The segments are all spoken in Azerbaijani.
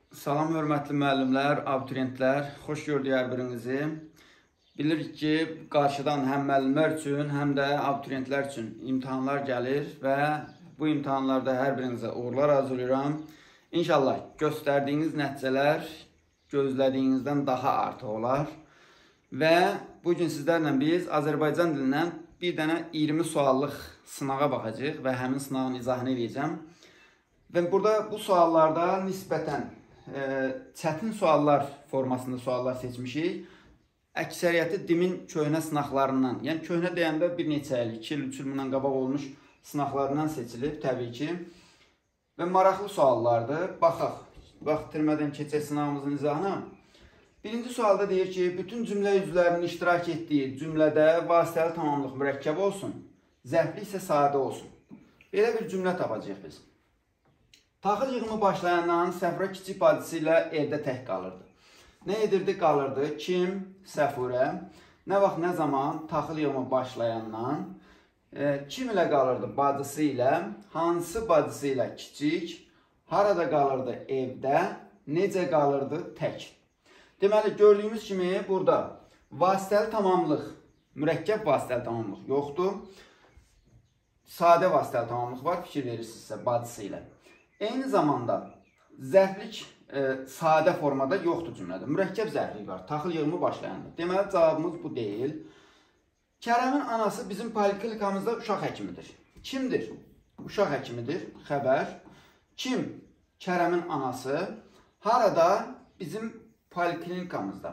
Salam hörmətli müəllimlər, abituriyentlər, xoş gördük hər birinizi. Bilirik ki, qarşıdan həm müəllimlər üçün, həm də abituriyentlər üçün imtahanlar gəlir və bu imtahanlarda hər birinizə uğurlar arzulayıram. İnşallah göstərdiyiniz nəticələr gözlədiyinizdən daha artıq olar. Və bugün sizlərlə biz Azərbaycan dilindən bir dənə 20 suallıq sınağa baxacağıq və həmin sınağın izahını edəcəm. Və burada bu suallarda nisbətən çətin suallar formasında suallar seçmişik. Əksəriyyəti DİM-in köhnə sınaqlarından, yəni köhnə deyəndə bir neçə il, 2 il, 3 il bundan qabaq olmuş sınaqlarından seçilib təbii ki. Və maraqlı suallardır. Baxaq, vaxt itirmədən keçək sınavımızın izahına. Birinci sualda deyir ki, bütün cümlə üzvlərinin iştirak etdiyi cümlədə vasitəli tamamlıq mürəkkəb olsun, zərfli isə sadə olsun. Belə bir cümlə tapacağıq biz. Taxıl yığımı başlayandan Səfurə kiçik bacısı ilə evdə tək qalırdı. Nə edirdi? Qalırdı. Kim? Səfurə. Nə vaxt, nə zaman? Taxıl yığımı başlayandan. Kim ilə qalırdı? Bacısı ilə. Hansı bacısı ilə? Kiçik. Harada qalırdı? Evdə. Necə qalırdı? Tək. Deməli, gördüyümüz kimi burada vasitəli tamamlıq, mürəkkəb vasitəli tamamlıq yoxdur. Sadə vasitəli tamamlıq var, fikir verirsinizsə bacısı ilə. Eyni zamanda zərflik sadə formada yoxdur cümlədə. Mürəkkəb zərflik var. Taxıl yığımı başlayanda. Deməli, cavabımız bu deyil. Kərəmin anası bizim poliklinikamızda uşaq həkimidir. Kimdir? Uşaq həkimidir. Xəbər. Kim? Kərəmin anası. Harada? Bizim poliklinikamızda.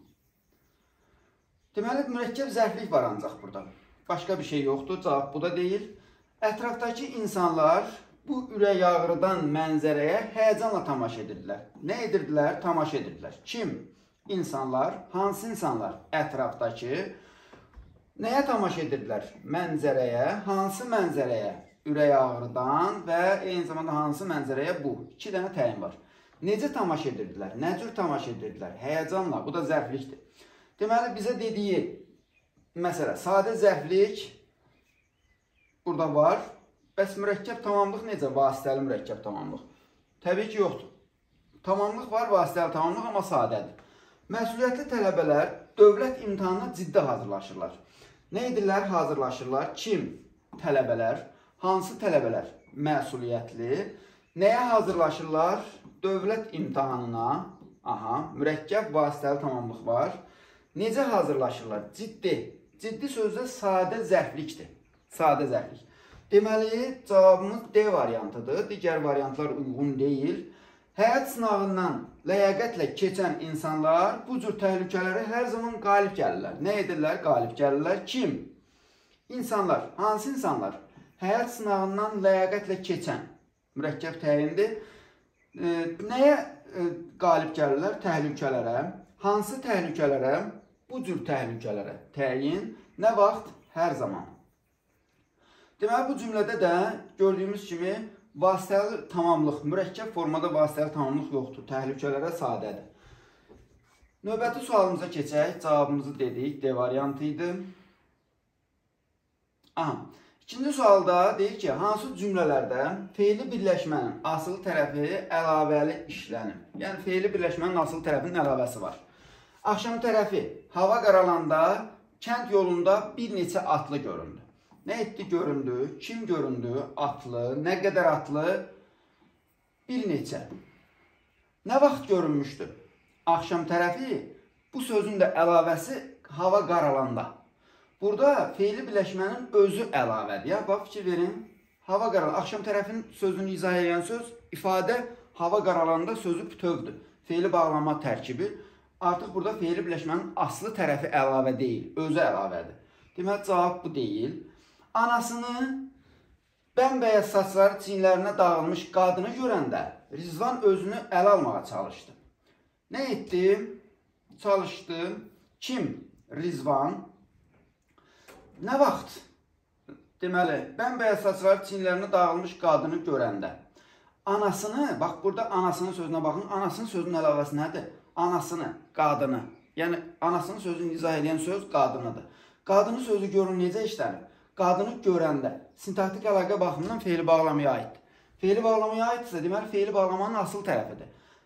Deməli, mürəkkəb zərflik var ancaq burada. Başqa bir şey yoxdur. Cavab bu da deyil. Ətrafdakı insanlar bu ürək ağrıdan mənzərəyə həyəcanla tamaşa edirdilər. Nə edirdilər? Tamaşa edirdilər. Kim? İnsanlar. Hansı insanlar? Ətrafdakı. Nəyə tamaşa edirdilər? Mənzərəyə. Hansı mənzərəyə? Ürək ağrıdan və eyni zamanda hansı mənzərəyə? Bu. 2 dənə təyin var. Necə tamaşa edirdilər? Nə cür tamaşa edirdilər? Həyəcanla. Bu da zərflikdir. Deməli, bizə dediyi məsələ, sadə zərflik burada var. Bəs mürəkkəb tamamlıq necə? Vasitəli mürəkkəb tamamlıq. Təbii ki, yoxdur. Tamamlıq var, vasitəli tamamlıq, amma sadədir. Məsuliyyətli tələbələr dövlət imtahanına ciddi hazırlaşırlar. Nə edirlər? Hazırlaşırlar. Kim? Tələbələr. Hansı tələbələr? Məsuliyyətli. Nəyə hazırlaşırlar? Dövlət imtahanına. Aha, mürəkkəb vasitəli tamamlıq var. Necə hazırlaşırlar? Ciddi. Ciddi sözdə sadə zərflikdir. Sadə zərflik. Deməli, cavabımız D variantıdır. Digər variantlar uyğun deyil. Həyat sınavından ləyaqətlə keçən insanlar bu cür təhlükələrə hər zaman qalib gəlirlər. Nə edirlər? Qalib gəlirlər. Kim? İnsanlar. Hansı insanlar? Həyat sınavından ləyaqətlə keçən. Mürəkkəb təyindir. Nəyə qalib gəlirlər? Təhlükələrə. Hansı təhlükələrə? Bu cür təhlükələrə. Təyin. Nə vaxt? Hər zaman. Deməli, bu cümlədə də gördüyümüz kimi vasitəli tamamlıq, mürəkkəb formada vasitəli tamamlıq yoxdur. Təhlükələrə sadədir. Növbəti sualımıza keçək. Cavabımızı dedik. D variantı idi. Aha. İkinci sualda deyir ki, hansı cümlələrdə fe'li birləşmənin asılı tərəfi əlavəli işlənir? Yəni, fe'li birləşmənin asılı tərəfinin əlavəsi var. Axşam tərəfi hava qaralanda kənd yolunda bir neçə atlı göründü. Nə etdi? Göründü. Kim göründü? Atlı. Nə qədər atlı? Bir neçə. Nə vaxt görünmüşdü? Axşam tərəfi. Bu sözün də əlavəsi hava qaralanda. Burada fe'li birləşmənin özü əlavədir. Ya, bax, fikir verin. Hava qaralanda. Axşam tərəfinin sözünü izah edən söz, ifadə hava qaralanda sözü bütövdür. Fe'li bağlama tərkibi. Artıq burada fe'li birləşmənin aslı tərəfi əlavə deyil. Özü əlavədir. Deməli, cavab bu deyil. Anasını bəmbəyaz saçları çiyinlərinə dağılmış qadını görəndə Rizvan özünü ələ almağa çalışdı. Nə etdi? Çalışdı. Kim? Rizvan. Nə vaxt? Deməli, bəmbəyaz saçları çiyinlərinə dağılmış qadını görəndə. Anasını, bax burada anasının sözünə baxın. Anasının sözünün əlavəsi nədir? Anasını, qadını. Yəni, anasının sözünü izah edən söz qadınıdır. Qadının sözü görün necə işlənir? Qadını görəndə sintaktik əlaqə baxımından fe'li bağlamaya aiddir. Fe'li bağlamaya aiddirsə, deməli, fe'li bağlamanın asıl tərəfidir.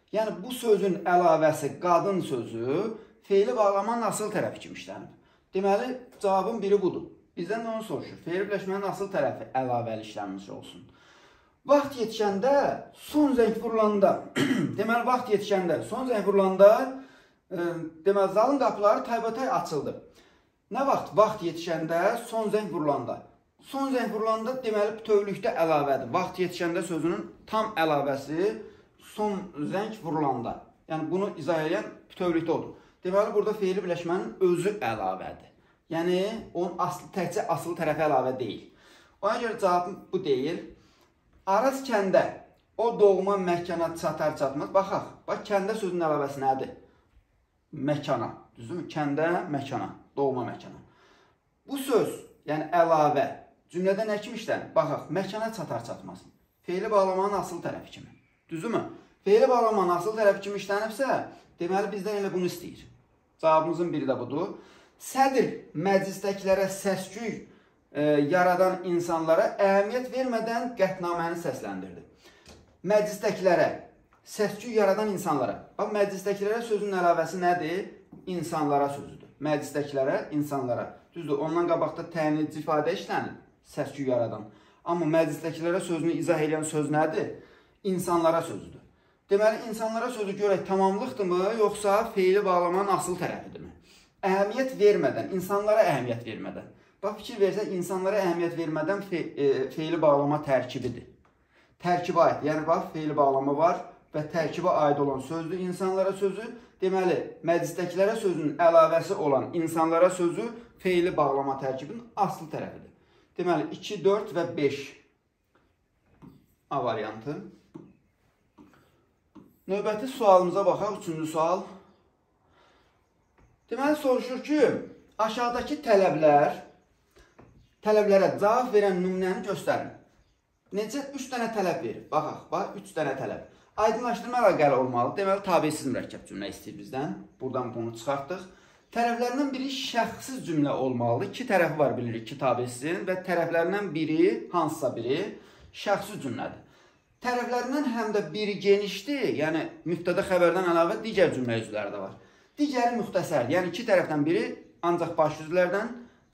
Yəni bu sözün əlavəsi qadın sözü feili bağlamanın asıl tərəfi kimi işlənib. Deməli, cavabın biri budur. Bizdən də onu soruşur. Feili birləşmənin asıl tərəfi əlavəli işlənmiş olsun. Vaxt yetişəndə, son zəng vurulanda, deməli, vaxt yetişəndə, son zəng vurulanda, deməli, zalın qapıları taybatay açıldı. Nə vaxt? Vaxt yetişəndə, son zəng vurulanda. Son zəng vurulanda, deməli, bütövlükdə əlavədir. Vaxt yetişəndə sözünün tam əlavəsi son zəng vurulanda. Yəni, bunu izah edən bütövlükdə odur. Deməli, burada feili birləşmənin özü əlavədir. Yəni, onun təkcə asılı tərəfi əlavə deyil. Ona görə cavabım bu deyil. Araz kəndə, o doğma məkana çatar çatmaz. Baxaq, bax, kəndə sözünün əlavəsi nədir? Məkana, düzdürmü? Kəndə, məkana, doğma məkana. Bu söz, yəni əlavə, cümlədə nə kimi işlənir? Baxaq, məkana çatar çatmaz. Feili bağlamanın asılı tərəfi kimi. Düzdürmü? Feili bağlamanın asılı tərəfi kimi işlənibsə, deməli, bizdən elə bunu istəyir. Cavabımızın biri də budur. Sədr məclisdəkilərə səs-küy yaradan insanlara əhəmiyyət vermədən qətnaməni səsləndirdi. Məclisdəkilərə, səs-küy yaradan insanlara. Bax, məclisdəkilərə sözün əlavəsi nədir? İnsanlara sözüdür. Məclisdəkilərə, insanlara. Düzdür, ondan qabaqda təyin edici ifadə işlənir, səs-küy yaradan. Amma məclisdəkilərə sözünü izah edən söz nədir? İnsanlara sözüdür. Deməli, insanlara sözü görək tamamlıqdırmı, yoxsa feili bağlamanın asıl tərəfidirmi? Əhəmiyyət vermədən, insanlara əhəmiyyət vermədən. Bax, fikir versək, insanlara əhəmiyyət vermədən feili bağlama tərkibidir. Tərkibə aid, yəni bax, feili bağlama var və tərkibə aid olan sözdür insanlara sözü. Deməli, məclisdəkilərə sözünün əlavəsi olan insanlara sözü feili bağlama tərkibinin asıl tərəfidir. Deməli, 2, 4 və 5 A variantı. Növbəti sualımıza baxaq, 3-cü sual. Deməli, soruşur ki, aşağıdakı tələblərə cavab verən nümunəni göstərin. Necə? 3 dənə tələb verir. Baxaq, bax, 3 dənə tələb. Aydınlaşdırma əlaqəli olmalı. Deməli, tabesiz mürəkkəb cümlə istəyir bizdən. Buradan bunu çıxartdıq. Tərəflərindən biri şəxsiz cümlə olmalıdır. 2 tərəfi var, bilirik ki, tabesizin və tərəflərindən biri, hansısa biri, şəxsiz cümlədir. Tərəflərindən həm də biri genişdir, yəni mübtəda xəbərdən əlavə digər cümlə üzvləri də var. Digəri müxtəsərdir, yəni 2 tərəfdən biri ancaq baş üzvlərdən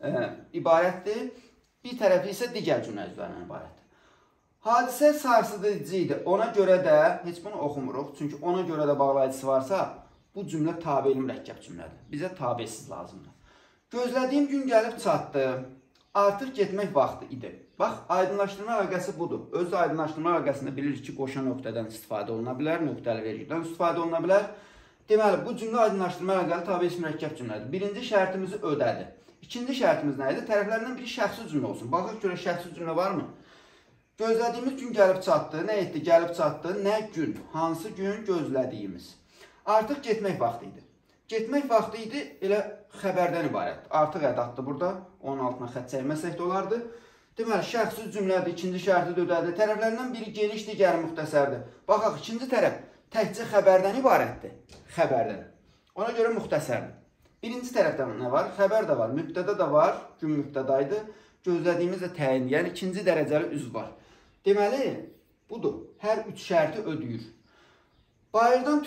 ibarətdir, bir tərəfi isə digər cümlə üzvlərindən ibarətdir. Hadisə sarsıdıcı idi, ona görə də, heç bunu oxumuruq, çünki ona görə də bağlayıcısı varsa, bu cümlə tabeli mürəkkəb cümlədir. Bizə tabesiz lazımdır. Gözlədiyim gün gəlib çatdı, artıq getmək vaxtı idi. Bax, aydınlaşdırma əlaqəsi budur. Öz aydınlaşdırma əlaqəsində bilirik ki, qoşa nöqtədən istifadə oluna bilər, nöqtəli vergüldən istifadə oluna bilər. Deməli, bu cümlə aydınlaşdırma əlaqəli tabesi mürəkkəb cümlədir. Birinci şərtimizi ödədi. İkinci şərtimiz nə idi? Tərəflərindən biri şəxsi cümlə olsun. Baxaq görə şəxsi cümlə varmı? Gözlədiyimiz gün gəlib çatdı. Nə etdi? Gəlib çatdı. Nə gün? Hansı gün gözlədiyimiz? Artıq getmək vaxtı idi. Getmək vaxtı idi, elə xəbərdən ibarətdir. Artıq ədatdır burada. Onun altına xətt çəkməsək də olardı. Deməli, şəxsiz cümlədir, ikinci şərti də ödədi. Tərəflərindən biri geniş, digəri müxtəsərdir. Baxaq, ikinci tərəf təkcə xəbərdən ibarətdir. Xəbərdən. Ona görə müxtəsərdir. Birinci tərəfdə nə var? Xəbər də var, mübtəda da var, gün mübtədaydı. Gözlədiyimiz də təyin, yəni ikinci dərəcəli üzv var. Deməli, budur. Hər 3 şərti ödəyir. Bayırdan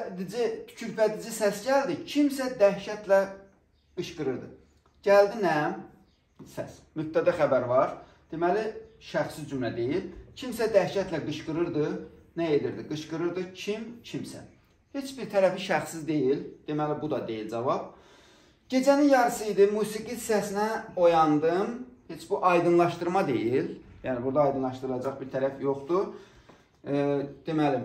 tükürpədici səs gəldi. Kimsə dəhşətlə qışqırırdı. Gəldi nə? Səs. Mübtəda xəbər var. Deməli, şəxsi cümlə deyil. Kimsə dəhşətlə qışqırırdı. Nə edirdi? Qışqırırdı. Kim? Kimsə. Heç bir tərəfi şəxsiz deyil. Deməli, bu da deyil cavab. Gecənin yarısı idi. Musiqi səsinə oyandım. Heç bu aydınlaşdırma deyil. Yəni, burada aydınlaşdırılacaq bir tərəf yoxdur. Deməli,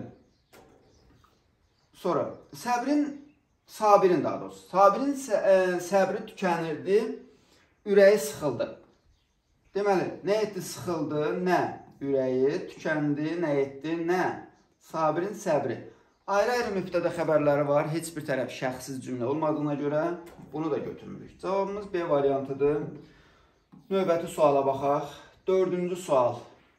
sonra, Sabirin daha doğrusu. Sabirin səbri tükənirdi. Ürəyi sıxıldı. Deməli, nə etdi? Sıxıldı, nə? Ürəyi tükəndi, nə etdi? Nə? Sabirin səbri. Ayrı-ayrı mübtəda xəbərləri var. Heç bir tərəf şəxsiz cümlə olmadığına görə bunu da götürmürük. Cavabımız B variantıdır. Növbəti suala baxaq. 4-cü sual.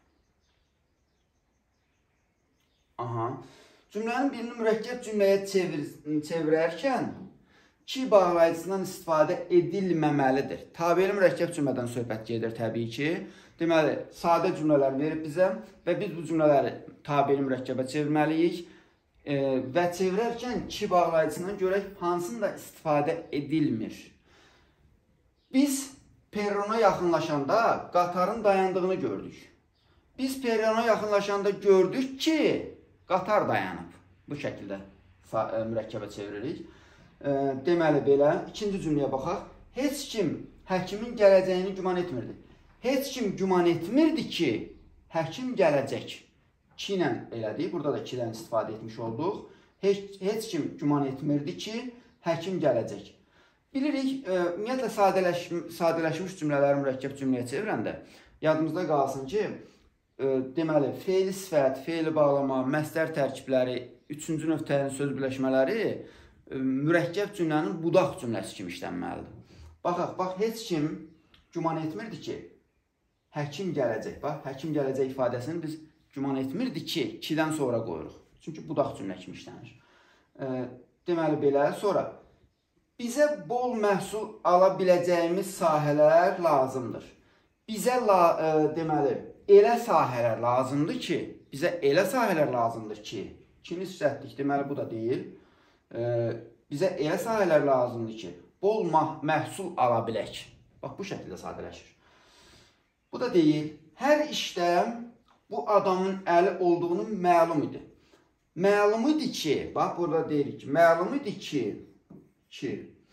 Cümlənin birini mürəkkəb cümləyə çevirərkən ki bağlayıcısından istifadə edilməməlidir. Tabeli mürəkkəb cümlədən söhbət gedir təbii ki. Deməli, sadə cümlələr verib bizə və biz bu cümlələri tabeli mürəkkəbə çevirməliyik. Və çevirərkən ki bağlayıcısından görək hansında istifadə edilmir. Biz perrona yaxınlaşanda qatarın dayandığını gördük. Biz perrona yaxınlaşanda gördük ki qatar dayanıb. Bu şəkildə mürəkkəbə çeviririk. Deməli belə, ikinci cümləyə baxaq. Heç kim həkimin gələcəyini güman etmirdi. Heç kim güman etmirdi ki, həkim gələcək. Ki ilə elədik, burada da kidən istifadə etmiş olduq. Heç kim güman etmirdi ki, həkim gələcək. Bilirik, ümumiyyətlə sadələşmiş cümlələri mürəkkəb cümləyə çevirəndə yadımızda qalsın ki, deməli, fe'li sifət, fe'li bağlama, məsdər tərkibləri, üçüncü növ təyin söz birləşmələri mürəkkəb cümlənin budaq cümləsi kimi işlənməlidir. Bax, heç kim güman etmirdi ki, həkim gələcək. Bax, həkim gələcək ifadəsini biz güman etmirdi ki, kidən sonra qoyuruq. Çünki budaq cümlə kimi işlənir. Deməli, belə. Sonra, bizə bol məhsul ala biləcəyimiz sahələr lazımdır. Bizə, deməli, elə sahələr lazımdır ki, bizə elə sahələr lazımdır ki, kimi süsətdik, deməli, bu da deyil. Bizə elə sahələr lazımdır ki, bol məhsul ala bilək. Bax, bu şəkildə sadələşir. Bu da deyil. Hər işdə bu adamın əli olduğunu məlum idi. Məlum idi ki, bax, burada deyirik ki, məlum idi ki,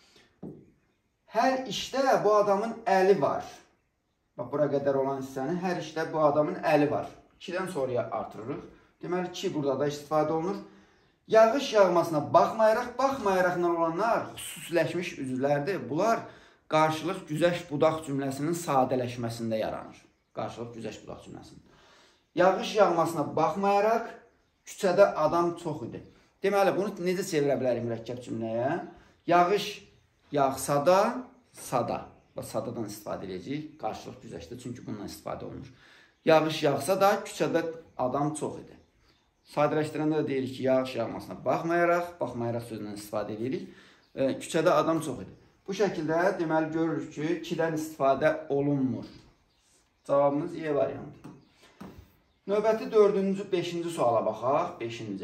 hər işdə bu adamın əli var. Bax, bura qədər olan hissəni, hər işdə bu adamın əli var. 2-dən sonraya artırırıq. Deməli, 2 burada da istifadə olunur. Yağış yağmasına baxmayaraqla olanlar xüsusiləşmiş üzvlərdir. Bunlar qarşılıq güzəşt budaq cümləsinin sadələşməsində yaranır. Qarşılıq güzəşt budaq cümləsinin. Yağış yağmasına baxmayaraq küçədə adam çox idi. Deməli, bunu necə çevirə bilərik mürəkkəb cümləyə? Yağış yağsa da, sada. Sadadan istifadə edəcəyik qarşılıq güzəştdə, çünki bundan istifadə olunur. Yağış yağsa da küçədə adam çox idi. Sadələşdirəndə də deyirik ki, yağış yağmasına baxmayaraq sözündən istifadə edirik. Küçədə adam çox idi. Bu şəkildə deməli görürük ki, 2-dən istifadə olunmur. Cavabımız E variantı. Növbəti 4-cü, 5-ci suala baxaq. 5-ci.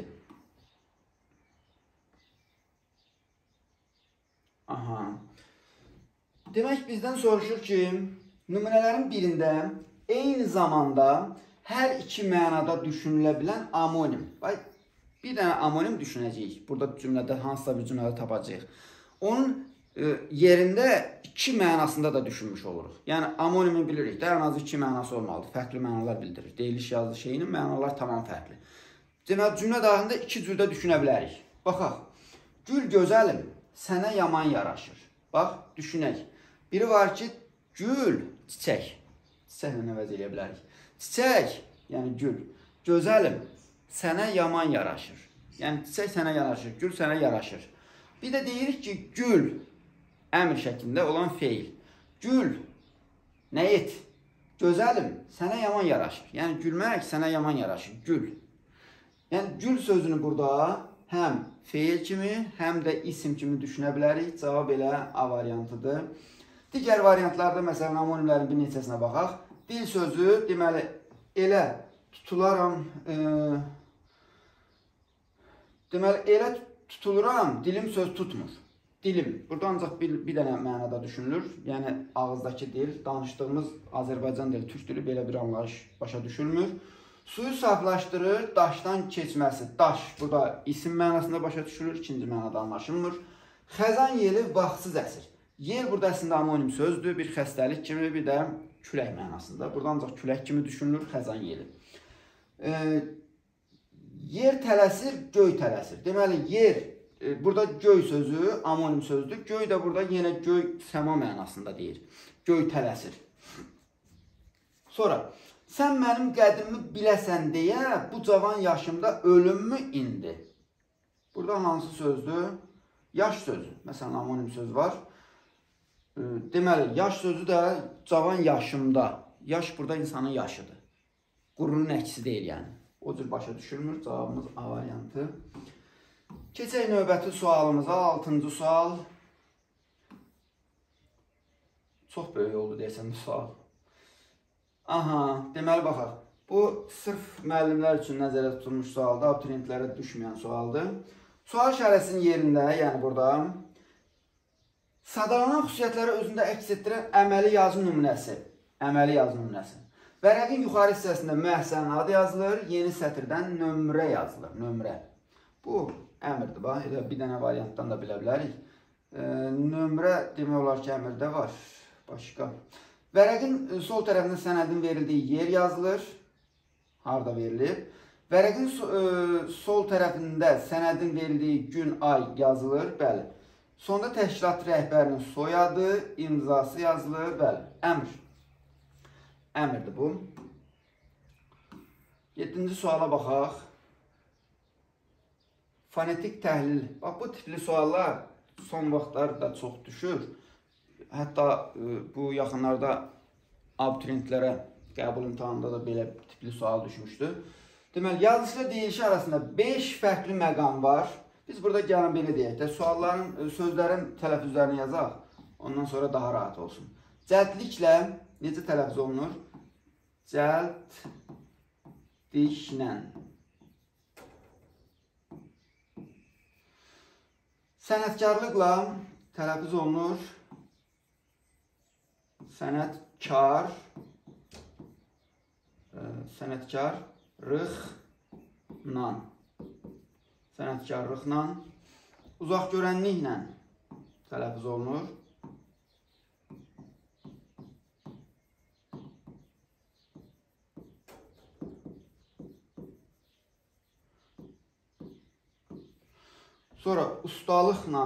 Aha. Demək, bizdən soruşur ki, nümunələrin birində eyni zamanda hər iki mənada düşünülə bilən amonim. Bir dənə amonim düşünəcəyik. Burada cümlədə hansısa bir cümlədə tapacağıq. Onun yerində iki mənasında da düşünmüş oluruq. Yəni, amonimi bilirik də, ən az iki mənası olmalıdır. Fərqli mənalar bildirir. Deyiliş yazılı şeyinin mənalar tamam fərqli. Demək, cümlə daxilində iki cürdə düşünə bilərik. Baxaq. Gül gözəlim, sənə yaman yaraşır. Bax, düşünək. Biri var ki, gül, çiçək. Çiçəklə əvəz edə bilərik. Çiçək, yəni gül. Gözəlim, sənə yaman yaraşır. Yəni, çiçək sənə yaraşır, gül sənə yaraşır. Bir də deyirik ki, gül, əmr şəklində olan feil. Gül, nə et? Gözəlim, sənə yaman yaraşır. Yəni, gülmək sənə yaman yaraşır, gül. Yəni, gül sözünü burada həm feil kimi, həm də isim kimi düşünə bilərik. Cavab elə A variantıdır. Digər variantlarda, məsələn, amonimlərin bir neçəsinə baxaq. Dil sözü, deməli, elə tutularam, dilim söz tutmur. Dilim, burada ancaq bir dənə mənada düşünülür. Yəni, ağızdakı dil, danışdığımız Azərbaycan dili, Türk dili belə bir anlayış başa düşülmür. Suyu saflaşdırır, daşdan keçməsi. Daş, burada isim mənasında başa düşülür, ikinci mənada anlaşılmır. Xəzan yeli vaxtsız əsir. Yel burada əslində amonim sözdür, bir xəstəlik kimi, bir də külək mənasında. Burada ancaq külək kimi düşünülür, xəzan yeli. Yer tələsir, göy tələsir. Deməli, yer, burada göy sözü amonim sözdür. Göy də burada yenə göy səma mənasında deyir. Göy tələsir. Sonra, sən mənim qədrimi biləsən deyə bu cavan yaşımda ölümmü indi? Burada hansı sözdür? Yaş sözü. Məsələn, amonim söz var. Deməli, yaş sözü də cavan yaşımda. Yaş burada insanın yaşıdır. Qurunun əksi deyil, yəni. O cür başa düşülmür. Cavabımız A variantı. Keçək növbəti sualımıza. 6-cı sual. Çox böyük oldu deyəsən bu sual. Aha, deməli baxaq. Bu sırf müəllimlər üçün nəzərdə tutulmuş sualdır, abituriyentlərə düşməyən sualdır. Sual işarəsinin yerində, yəni burada sadalanan xüsusiyyətləri özündə əks etdirən əməli yazı nümunəsi. Əməli yazı nümunəsi. Vərəqin yuxarı hissəsində müəssisənin adı yazılır, yeni sətirdən nömrə yazılır. Nömrə. Bu əmrdir. Bax, elə bir dənə variantdan da bilə bilərik. Nömrə demək olar ki, əmrdə var. Başqa. Vərəqin sol tərəfində sənədin verildiyi yer yazılır. Harada verilib. Vərəqin sol tərəfində sənədin verildiyi gün, ay yazılır. Bəli. Sonda təşkilat rəhbərinin soyadı, imzası yazılır. Bəli. Əmr. Əmrdir bu. 7-ci suala baxaq. Fonetik təhlil. Bax, bu tipli suallar son vaxtlarda çox düşür. Hətta bu yaxınlarda abituriyentlərə qəbul imtahanında da belə tipli sual düşmüşdü. Deməli, yazısı ilə deyilişi arasında 5 fərqli məqam var. Biz burada gəlin belə deyək də, sualların, sözlərin tələffüzlərini yazaq. Ondan sonra daha rahat olsun. Cəldliklə necə tələffüz olunur? Cəldliklə. Sənətkarlıqla tələffüz olunur. Sənətkar. Sənətkarlıqla. Sənətkarlıqla. Uzaqgörənliklə tələffüz olunur. Sonra ustalıqla,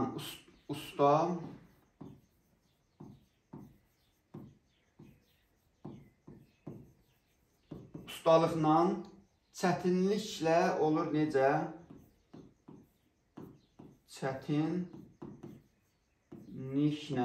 ustalıqla, çətinliklə olur necə? Çətinliklə.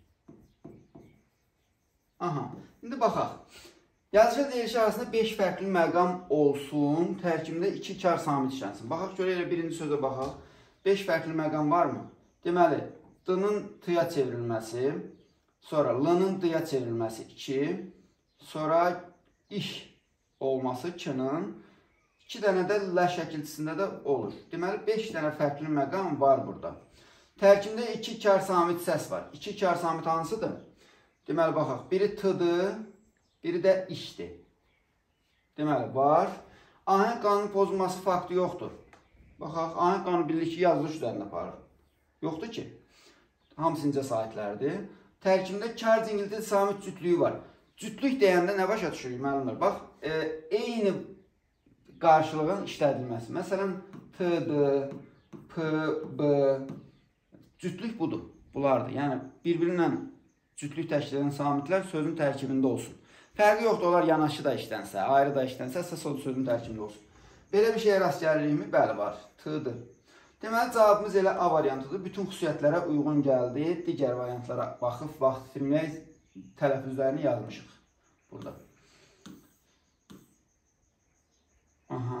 Aha, indi baxaq. Yazıcı deyilişi arasında 5 fərqli məqam olsun, tərkibində 2 kar samit işlənsin. Baxaq, görə elə birinci sözə baxaq. 5 fərqli məqam varmı? Deməli, D-nın T-ya çevrilməsi, sonra L-nın D-ya çevrilməsi 2, sonra iş olması 2-nin, 2 dənə də L şəkilçisində də olur. Deməli, 5 dənə fərqli məqam var burada. Tərkibində 2 kar samit səs var. 2 kar samit hansıdır? Deməli, baxaq, biri T-dır, biri də işdir. Deməli, var. Ahəng qanunun pozulması faktı yoxdur. Baxaq, ahəng qanunu birlikçi yazılış üzərində aparır. Yoxdur ki. Hamısı incə sahitlərdir. Tərkibində kar cingilti samit cütlüyü var. Cütlük deyəndə nə başa düşürük, müəllimlər? Bax, eyni qarşılığın işlədilməsi. Məsələn, T-dır, P, B. Cütlük budur. Bunlardır. Yəni, bir-birinlə cütlük təşkil edən samitlər sözün tərkibində olsun. Fərqi yoxdur, onlar yanaşı da işlənsə, ayrı da işlənsə, əsas odur sözün tərkibində olsun. Belə bir şeyə rast gəlirikmi? Bəli, var. T-dır. Deməli, cavabımız elə A variantıdır. Bütün xüsusiyyətlərə uyğun gəldi. Digər variantlara baxıb, vaxt itirməyək tələffüzlərini yazmışıq burada. Aha.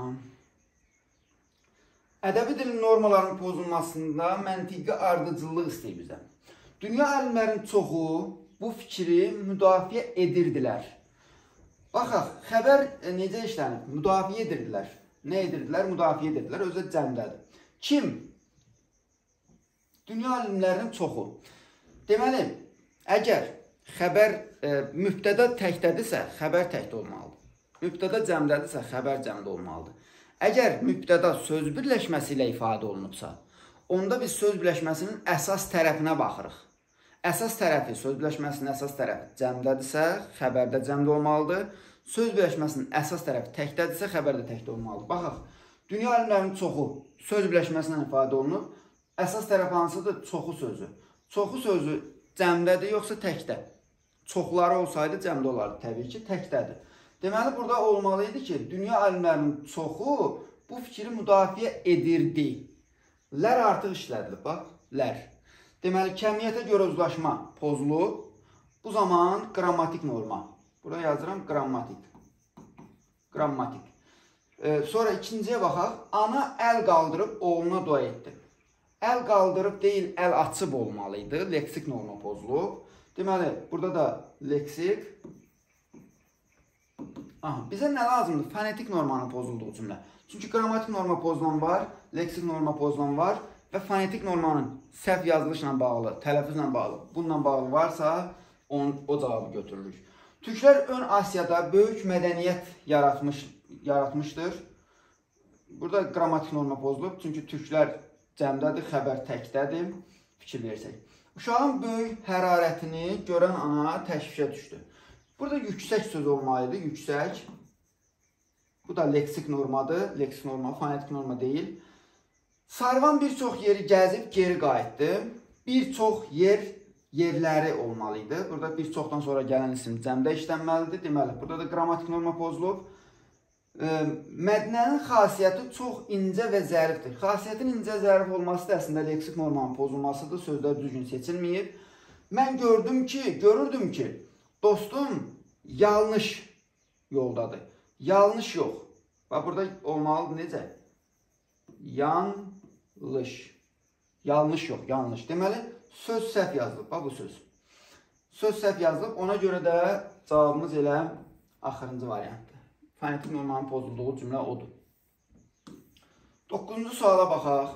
Ədəbi dilin normalarının pozulmasında məntiqi ardıcıllıq istəyir bizdən. Dünya alimlərin çoxu bu fikri müdafiə edirdilər. Baxaq, xəbər necə işlənir? Müdafiə edirdilər. Nə edirdilər? Müdafiə edirdilər. Özü də cəmdədir. Kim? Dünya alimlərinin çoxu. Deməli, əgər xəbər mübtəda təkdədirsə, xəbər təkdə olmalıdır. Mübtəda cəmdədirsə, xəbər cəmdə olmalıdır. Əgər mübtəda söz birləşməsi ilə ifadə olunubsa, onda biz söz birləşməsinin əsas tərəfinə baxırıq. Əsas tərəfi, söz birləşməsinin əsas tərəfi cəmdədirsə, xəbərdə cəmdə olmalıdır. Söz birləşməsinin əsas tərəfi təkdədirsə, xəbərdə təkdə olmalıdır. Baxaq, dünya alimlərinin çoxu söz birləşməsindən ifadə olunub. Əsas tərəf hansıdır? Çoxu sözü. Çoxu sözü cəmdədir, yoxsa təkdə? Çoxları olsaydı cəmdə olardı, təbii ki, təkdədir. Deməli, burada olmalı idi ki, dünya alimlərinin çoxu bu fikri müdafiə edirdi. Lər artıq işlədilib, bax, lər. Deməli, kəmiyyətə görə uzlaşma pozulub. Bu zaman qrammatik norma. Burada yazıram qrammatik. Qrammatik. Sonra ikinciyə baxaq. Ana əl qaldırıb oğluna dua etdi. Əl qaldırıb deyil, əl açıb olmalıydı. Leksik norma pozulub. Deməli, burada da leksik. Bizə nə lazımdır? Fonetik normanın pozulduğu cümlə. Çünki qrammatik norma pozulan var, leksik norma pozulan var və fonetik normanın səhv yazılışla bağlı, tələffüzlə bağlı, bununla bağlı varsa o cavabı götürürük. Türklər ön Asiyada böyük mədəniyyət yaratmışdır. Burada qrammatik norma pozulub, çünki türklər cəmdədir, xəbər təkdədir. Fikir versək. Uşağın böyük hərarətini görən ana təşvişə düşdü. Burada yüksək söz olmalıydı, yüksək. Bu da leksik normadır. Leksik norma, fonetik norma deyil. Sarvan bir çox yeri gəzib geri qayıtdı. Bir çox yerləri olmalıydı. Burada bir çoxdan sonra gələn isim cəmdə işlənməlidir. Deməli, burada da qrammatik norma pozulub. Mədnənin xasiyyəti çox incə və zərifdir. Xasiyyətin incə zərif olması da əslində leksik normanın pozulmasıdır. Sözlər düzgün seçilməyib. Mən görürdüm ki, dostum yanlış yoldadır. Yanlış yox. Bax, burada olmalıdır necə? Yanlış. Yanlış yox, yanlış. Deməli, söz səhv yazılıb. Bax, bu söz. Söz səhv yazılıb. Ona görə də cavabımız elə axırıncı variantdır. Fonetik normanın pozulduğu cümlə odur. 9-cu suala baxaq.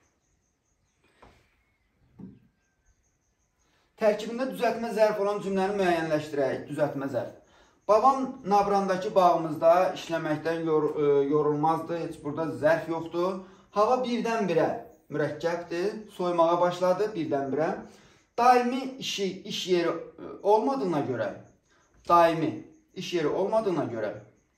Tərkibində düzəltmə zərf olan cümləni müəyyənləşdirək. Düzəltmə zərf. Babam Nabrandakı bağımızda işləməkdən yorulmazdı. Heç burada zərf yoxdur. Hava birdən-birə mürəkkəbdir. Soymağa başladı birdən-birə. Daimi iş yeri olmadığına görə,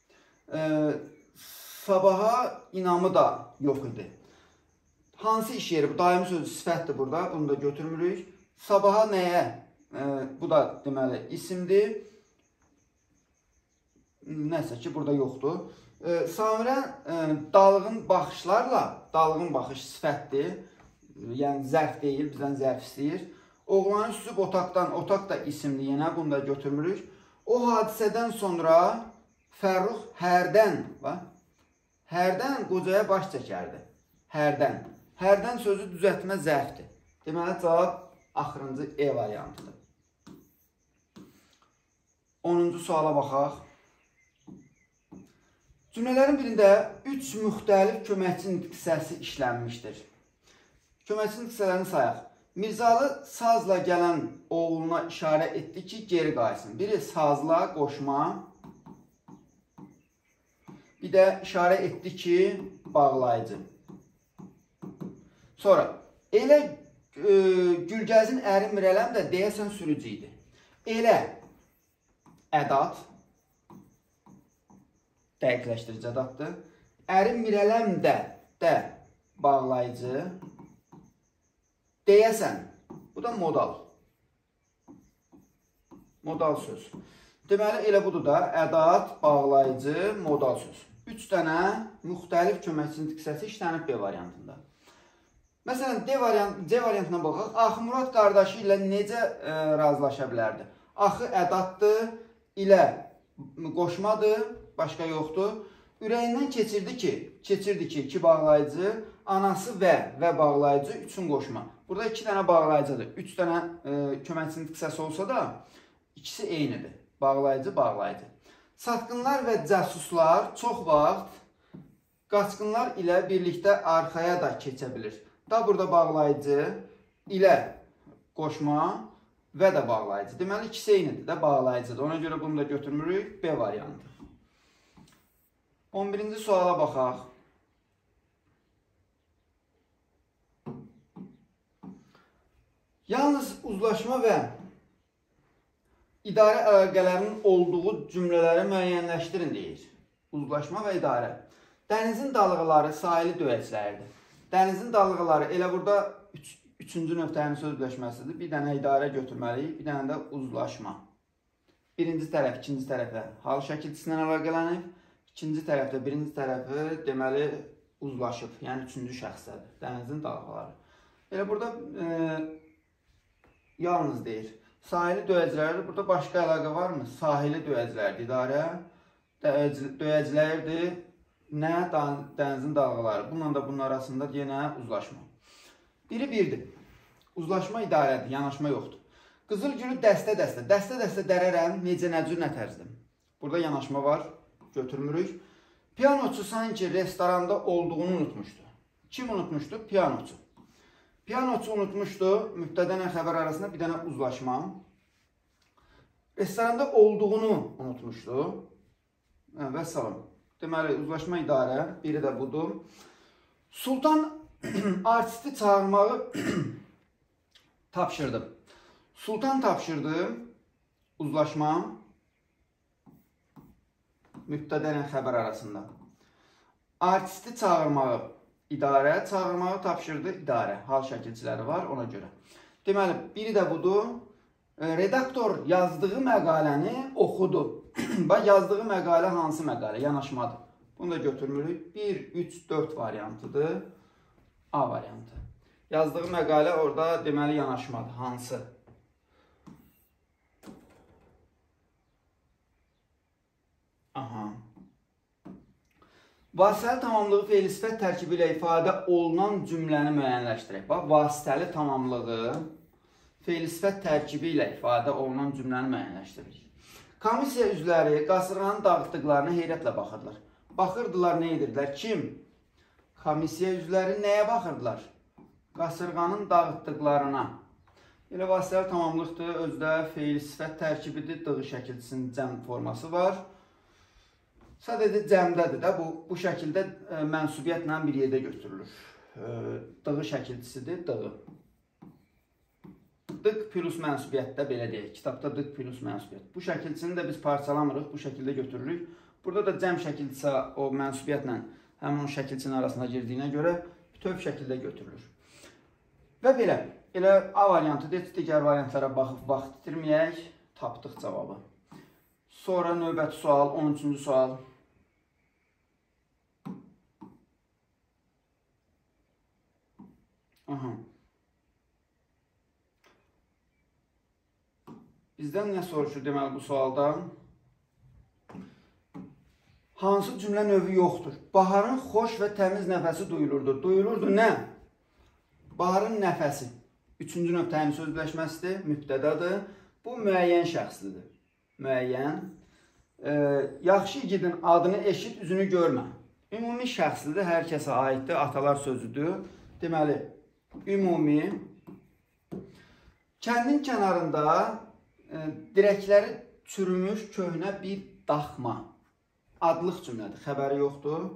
sabaha inamı da yox idi. Hansı iş yeri? Bu daimi sözü sifətdir burada. Bunu da götürmürük. Sabaha nəyə? Bu da deməli isimdir. Nəsə ki, burada yoxdur. Samirə dalğın baxışlarla, dalğın baxış sifətdir. Yəni zərf deyil, bizdən zərf istəyir. Oğlanı süzüb otaqdan, otaq da isimdir yenə, bunu da götürmürük. O hadisədən sonra Fərrux hərdən qocaya baş çəkərdi. Hərdən. Hərdən sözü düzəltmə zərfdir. Deməli, cavab axırıncı E variantıdır. 10-cu suala baxaq. Cümlələrin birində 3 müxtəlif köməkçi nitq hissəsi işlənmişdir. Köməkçi nitq hissələrini sayaq. Mirzalı sazla gələn oğluna işarə etdi ki, geri qayıtsın. Biri sazla qoşma. Bir də işarə etdi ki, bağlayıcı. Sonra, elə Gülgəzin əri Mirələm də deyəsən sürücü idi. Elə ədat, dəqiqləşdirici ədatdır. Əri Mirələm də bağlayıcı. Deyəsən, bu da modal. Modal söz. Deməli, elə budur da, ədat, bağlayıcı, modal söz. 3 dənə müxtəlif köməkçi nitq hissəsi işlənib B variantında. Məsələn, C variantına baxaq. Axı Murad qardaşı ilə necə razılaşa bilərdi? Axı ədatdır, ilə qoşmadır, başqa yoxdur. Ürəyindən keçirdi ki, bağlayıcı, anası və bağlayıcı, üçün qoşma. Burada 2 dənə bağlayıcıdır. 3 dənə köməkçi nitq hissəsi olsa da, ikisi eynidir. Bağlayıcı. Satqınlar və cəsuslar çox vaxt qaçqınlar ilə birlikdə arxaya da keçə bilir. Da burada bağlayıcı, ilə qoşma və də bağlayıcı. Deməli, ikisi eynidir də bağlayıcıdır. Ona görə bunu da götürmürük. B variantı. 11-ci suala baxaq. Yalnız uzlaşma və İdarə əlaqələrinin olduğu cümlələri müəyyənləşdirin deyir. Uzlaşma və idarə. Dənizin dalğaları sahili döyəcləridir. Dənizin dalğaları elə burada 3-cü nöqtənin söz birləşməsidir. Bir dənə idarə götürməliyik, bir dənə də uzlaşma. Birinci tərəf ikinci tərəfə hal şəkilçisindən əlaqələnib, ikinci tərəfdə birinci tərəfi deməli uzlaşıb, yəni üçüncü şəxsdədir. Dənizin dalğaları. Elə burada yalnız deyir. Sahili döyəclərdir. Burada başqa əlaqə varmı? Sahili döyəclərdir. İdarə döyəclərdir. Nə? Dənizin dalğaları. Bununla da bunun arasında yenə uzlaşma. Biri birdir. Uzlaşma idarədir. Yanaşma yoxdur. Qızıl gülü dəstə-dəstə. Dəstə-dəstə dərərəm. Necə, nə cür, nə tərzdir. Burada yanaşma var. götürmürük. Piyanoçu sanki restoranda olduğunu unutmuşdu. Kim unutmuşdu? Piyanoçu. Piyanoçu unutmuşdu. Mübtədə ilə xəbər arasında bir dənə uzlaşma. Restoranda olduğunu unutmuşdu. Və salam. Deməli, uzlaşma idarə. Biri də budur. Sultan artisti çağırmağı tapşırdı. Sultan tapşırdı. Uzlaşma. Mübtədə ilə xəbər arasında. Artisti çağırmağı idarə, çağırmağı tapşırdı idarə. Hal şəkilçiləri var ona görə. Deməli, biri də budur. Redaktor yazdığı məqaləni oxudu. Bax, yazdığı məqalə hansı məqalə? Yanaşmadır. Bunu da götürmürük. 1, 3, 4 variantıdır. A variantı. Yazdığı məqalə orada deməli yanaşmadır. Hansı? Aha. Vasitəli tamamlığı fe'l sifət tərkibi ilə ifadə olunan cümləni müəyyənləşdirək. Bax, vasitəli tamamlığı fe'l sifət tərkibi ilə ifadə olunan cümləni müəyyənləşdiririk. Komissiya üzvləri qasırğanın dağıtdıqlarına heyrətlə baxırdılar. Baxırdılar, nə edirdilər? Kim? Komissiya üzvləri nəyə baxırdılar? Qasırğanın dağıtdıqlarına. Elə vasitəli tamamlıqdır, özdə fe'l sifət tərkibidir, dığı şəkilçisinin cəm forması var. Sadəcə cəmdədir də, bu şəkildə mənsubiyyətlə bir yerdə götürülür. Dığı şəkilçisidir, dığı. Dıq plus mənsubiyyətdə belə deyək, kitabda dıq plus mənsubiyyət. Bu şəkilçini də biz parçalamırıq, bu şəkildə götürürük. Burada da cəm şəkilçisi o mənsubiyyətlə həmin o şəkilçinin arasında girdiyinə görə bütöv şəkildə götürülür. Və belə, elə A variantıdır, digər variantlara baxıb vaxt itirməyək, tapdıq cavabı. Sonra növbəti sual, 13-cü sual. Aha. Bizdən nə soruşur deməli bu sualda? Hansı cümlə növü yoxdur? Baharın xoş və təmiz nəfəsi duyulurdu. Duyulurdu nə? Baharın nəfəsi. Üçüncü növ təyin sözləşməsidir, mübtədadır. Bu müəyyən şəxslidir. Müəyyən. Yaxşı igidin adını eşit, üzünü görmə. Ümumi şəxslidir, hər kəsə aiddir, atalar sözüdür. Deməli, ümumi. Kəndin kənarında dirəkləri çürümüş köhnə bir daxma. Adlıq cümlədir, xəbəri yoxdur.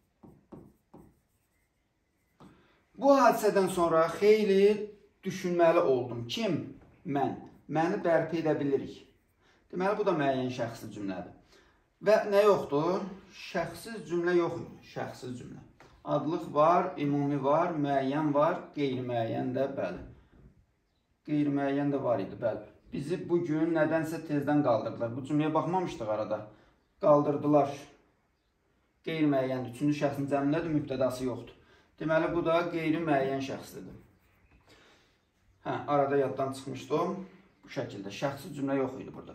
Bu hadisədən sonra xeyli düşünməli oldum. Kim? Mən. Məni bərpa edə bilirik. Deməli, bu da müəyyən şəxsi cümlədir. Və nə yoxdur? Şəxsiz cümlə yox idi. Şəxsiz cümlə. Adlıq var, ümumi var, müəyyən var, qeyri-müəyyən də, bəli. Qeyri-müəyyən də var idi, bəli. Bizi bugün nədənsə tezdən qaldırdılar. Bu cümləyə baxmamışdıq arada. Qaldırdılar. Qeyri-müəyyəndir. Üçüncü şəxsin cəmindədir, mübtədası yoxdur. Deməli, bu da qeyri-müəyyən şəxslidir. Arada yaddan çıxmışdım. Bu şəkildə. Şəxsi cümlə yox idi burada.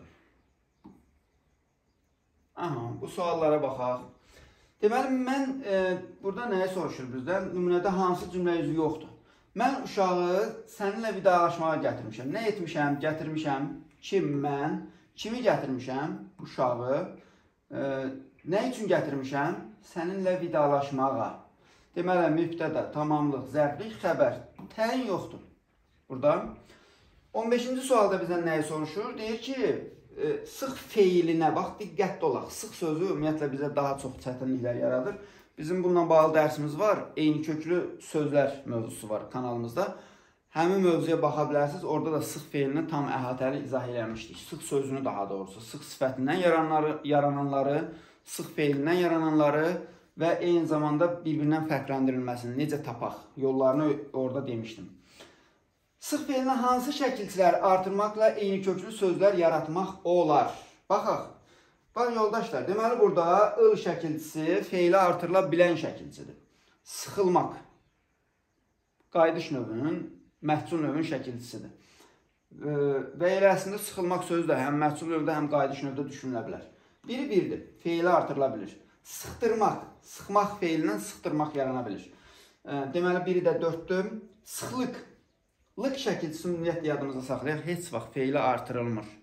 Bu suallara baxaq. Deməli, mən burada nəyə soruşur bizdən? Nümunədə hansı cümlə yüzü yoxdur? Mən uşağı səninlə vidalaşmağa gətirmişəm. Nə etmişəm? Gətirmişəm. Kim? Mən. Kimi gətirmişəm? Uşağı. Nə üçün gətirmişəm? Səninlə vidalaşmağa. Deməli, mübtədə, tamamlıq, zərflik, xəbər. Təyin yoxdur. Burada. 15-ci sualda bizdən nəyi soruşur? Deyir ki, sıx feilinə, bax, diqqətli olaq. Sıx sözü ümumiyyətlə bizə daha çox çətinliklər yaradır. Bizim bununla bağlı dərsimiz var. Eyni köklü sözlər mövzusu var kanalımızda. Həmin mövzuya baxa bilərsiniz. Orada da sıx feilini tam əhatəli izah eləmişdik. Sıx sözünü daha doğrusu. Sıx sifətindən yarananları, sıx feilindən yarananları və eyni zamanda bir-birindən fərqləndirilməsini necə tapaq yollarını orada demişdim. Sıx feilinə hansı şəkilçilər artırmaqla eyni köklü sözlər yaratmaq olar? Baxaq. Bax, yoldaşlar, deməli burada ıl şəkilçisi feili artırıla bilən şəkilçidir. Sıxılmaq. Qayıdış növünün, məhsul növünün şəkilçisidir. Və elə əslində sıxılmaq sözü də həm məhsul növdə, həm qayıdış növdə düşünülə bilər. Biri birdir, feili artırıla bilir. Sıxdırmaq, sıxmaq feilindən sıxdırmaq yarana bilir. Deməli, biri də 4-dür. Sıxlıq. Lıq şəkilçisi ümumiyyətlə yadımızda saxlayaq, heç vaxt feili artırılmır.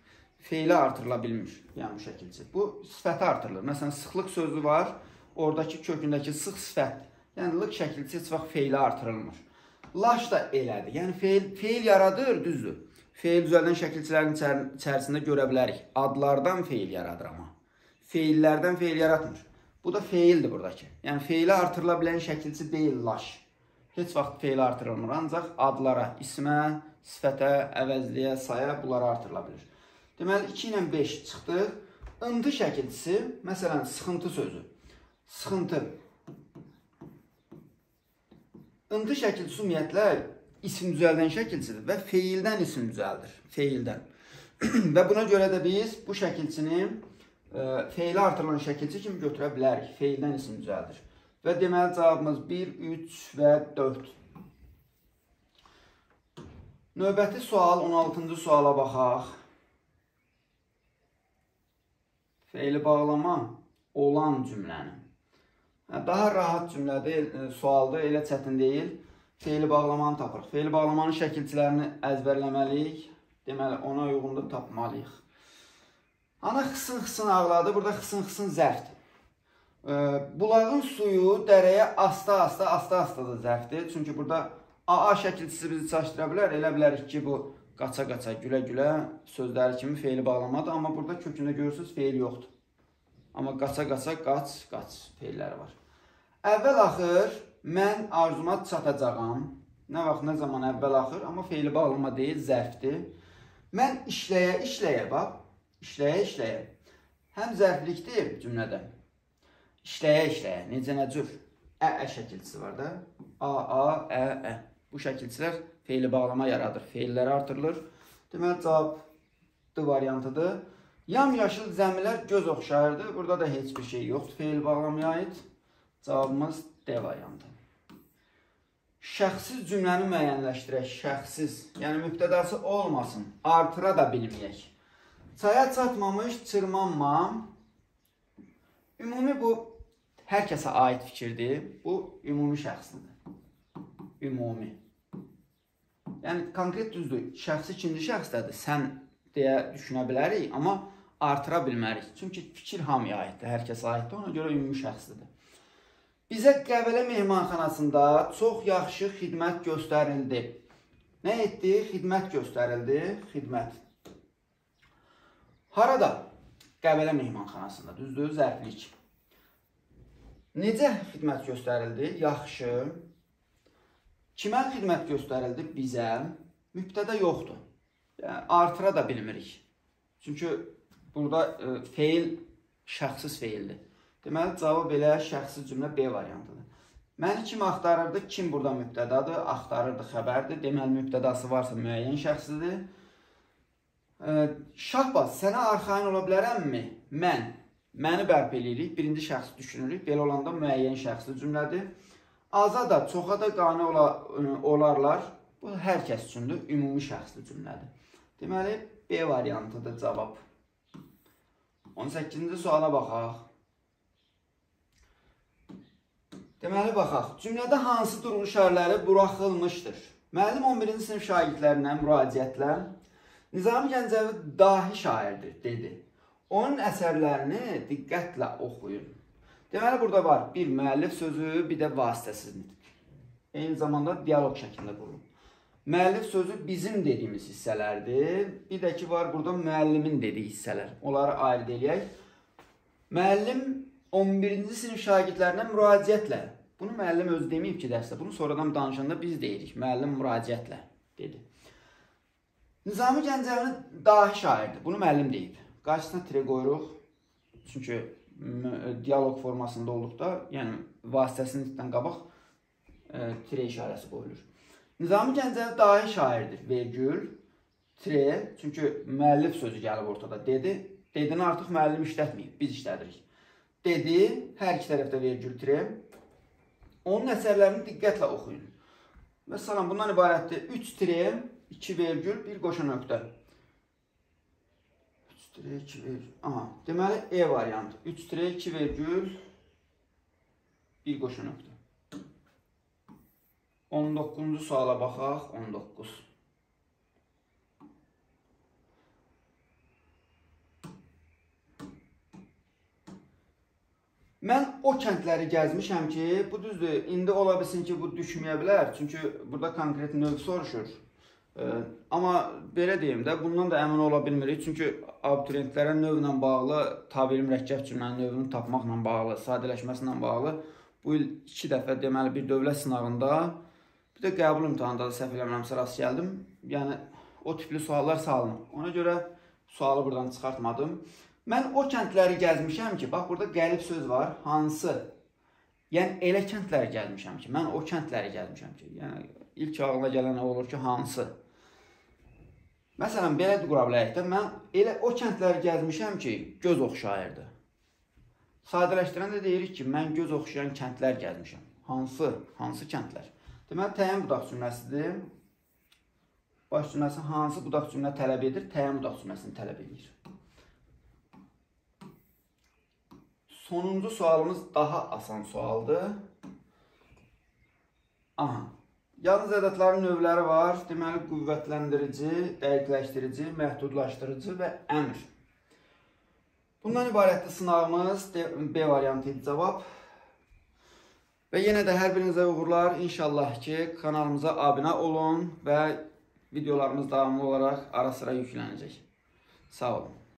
feili artırıla bilmir. Yəni bu şəkilçi. Bu sifəti artırılır. Məsələn, sıxlıq sözü var. Oradakı kökündəki sıx sifət. Yəni lıq şəkilçi heç vaxt feili artırılmır. Laş da elədir. Yəni feil yaradır, düzdür. Feil düzəldən şəkilçilərin içərisində görə bilərik. Adlardan feil yaradır amma. Feillərdən feil yaratmır. Bu da feildir buradakı. Yəni feili artırıla bilən şəkilçi deyil laş. Heç vaxt feil artırılmır. Ancaq adlara, ismə, sifətə, əvəzliyə, saya bunlara artırıla bilir. Deməli 2 ilə 5 çıxdı. Intı şəkilçisi, məsələn, sıxıntı sözü. Sıxıntı. Intı şəkilçisi ümumiyyətlə isim düzəldən şəkilçidir və feildən isim düzəldir. Feildən. Və buna görə də biz bu şəkilçini feili artırılan şəkilçi kimi götürə bilərik. Feildən isim düzəldir. Və deməli cavabımız 1, 3 və 4. Növbəti sual 16-cı suala baxaq. Feili bağlama olan cümləni. Daha rahat cümlədir, sualdır, elə çətin deyil. Feili bağlamanı tapırıq. Feili bağlamanın şəkilçilərini əzbərləməliyik. Deməli, ona uyğun da tapmalıyıq. Ana xısın-xısın ağladı. Burada xısın-xısın zərfdir. Bulağın suyu dərəyə asta-asta da zərfdir. Çünki burada AA şəkilçisi bizi çaşdıra bilər. Elə bilərik ki, bu qaça-qaça, gülə-gülə sözləri kimi feili bağlamadır. Amma burada kökündə görürsünüz, feil yoxdur. Amma qaça-qaça, qaç feilləri var. Əvvəl-axır mən arzuma çatacağam. Nə vaxt, nə zaman əvvəl-axır, amma feili bağlama deyil, zərfdir. Mən işləyə-işləyə, bax, işləyə-işləyə. Həm zərflikdir cümlədə. İşləyə-işləyə, necə nə cür? Ə şəkilçisi var da. A. Bu şəkilçilər feili bağlama yaradır. Feilləri artırılır. Deməli, cavab D variantıdır. Yamyaşıl zəmilər göz oxşayırdı. Burada da heç bir şey yoxdur. Feil bağlamaya aid. Cavabımız D variantı. Şəxsiz cümləni müəyyənləşdirək. Şəxsiz, yəni mübtədası olmasın. Artıra da bilməyək. Çaya çatmamış, çırmanmam. Ümumi bu hər kəsə aid fikirdir. Bu ümumi şəxslidir. Ümumi. Yəni konkret düzdür. Şəxsi ikinci şəxsdədir. Sən deyə düşünə bilərik, amma artıra bilmərik. Çünki fikir hamıya aiddir, hər kəsə aiddir. Ona görə ümumi şəxslidir. Bizə Qəbələ mehmanxanasında çox yaxşı xidmət göstərildi. Nə etdi? Xidmət göstərildi. Xidmət. Harada? Qəbələ mehmanxanasında. Düzdür? Zərflik. Necə xidmət göstərildi? Yaxşı. Kimə xidmət göstərildi? Bizə. Mübtədə yoxdur. Yəni, artıra da bilmirik. Çünki burada feil şəxsiz feildir. Deməli, cavab elə şəxsiz cümlə B variantıdır. Məni kim axtarırdı? Kim burada mübtədadır? Axtarırdı xəbərdir. Deməli, mübtədası varsa müəyyən şəxsidir. Şahbaz, sənə arxain ola bilərəmmi? Mən. Məni bərpa edirik. Birinci şəxs düşünürük. Belə olanda müəyyən şəxsli cümlədir. Aza da, çoxa da qane olarlar. Bu, hər kəs üçündür. Ümumi şəxsli cümlədir. Deməli, B variantıdır cavab. 18-ci suala baxaq. Deməli, baxaq. Cümlədə hansı durğu işarələri buraxılmışdır? Müəllim 11-ci sinif şagirdlərinə müraciətlə Nizami Gəncəvi dahi şairdir, dedi. Onun əsərlərini diqqətlə oxuyun. Deməli, burada var bir müəllif sözü, bir də vasitəsiz nitq. Eyni zamanda dialoq şəklində qurulub. Müəllif sözü bizim dediyimiz hissələrdir. Bir də ki, var burada müəllimin dediyi hissələr. Onları ayrı eləyək. Müəllim 11-ci sinif şagirdlərinə müraciətlə. Bunu müəllim özü deməyib ki, dərsdə. Bunu sonradan danışanda biz deyirik. Müəllim müraciətlə dedi. Nizami Gəncəvi dahi şairdir. Bunu müəllim deyib. Qarşısına tire qoyuruq. Çünki dialoq formasında olduqda, yəni vasitəsindən qabaq tire işarəsi qoyulur. Nizami Gəncəvi dahi şairdir. Vergül, tire. Çünki müəllif sözü gəlib ortada. Dedi. Dedini artıq müəllim işlətməyib. Biz işlədirik. Dedi. Hər iki tərəfdə vergül, tire. Onun əsərlərini diqqətlə oxuyun. Məsələn, bundan ibarətdir. 3 tire, 2 vergül, 1 qoşa nöqtə. 3 tire, 2 vergül. Aha. Deməli, E variantı. 3 tire, 2 vergül, 1 qoşa nöqtə. 19-cu suala baxaq. 19. Mən o kəndləri gəzmişəm ki, bu düzdür, indi ola bilsin ki, bu düşməyə bilər. Çünki burada konkret növ soruşur. Amma belə deyim də, bundan da əmin ola bilmirik. Çünki abituriyentlərə növlə bağlı, tabiri mürəkkəb cümlənin növünü tapmaqla bağlı, sadələşməsindən bağlı bu il 2 dəfə deməli bir dövlət sınavında, bir də qəbul imtahanında da səhv eləmirəmsə rast gəldim. Yəni o tipli suallar salınıb. Ona görə sualı buradan çıxartmadım. Mən o kəndləri gəzmişəm ki, bax burada qəlib söz var, hansı? Yəni elə kəndləri gəzmişəm ki, mən o kəndləri gəzmişəm ki, yəni ilk ağlına gələn olur ki, hansı? Məsələn, belə qura bilərik də, mən elə o kəndləri gəzmişəm ki, göz oxşayırdı. Sadələşdirəndə deyirik ki, mən göz oxşayan kəndlər gəzmişəm. Hansı? Hansı kəndlər? Deməli, təyin budaq cümləsidir. Baş cümləsi hansı budaq cümlə tələb edir? Təyin budaq cümləsini tələb edir. Sonuncu sualımız daha asan sualdır. Aha. Yalnız ədədlərin növləri var. Deməli, qüvvətləndirici, dəqiqləşdirici, məhdudlaşdırıcı və əmr. Bundan ibarətdir sınavımız. B variantı idi cavab. Və yenə də hər birinizə uğurlar. İnşallah ki, kanalımıza abunə olun və videolarımız davamlı olaraq ara sıra yüklənəcək. Sağ olun.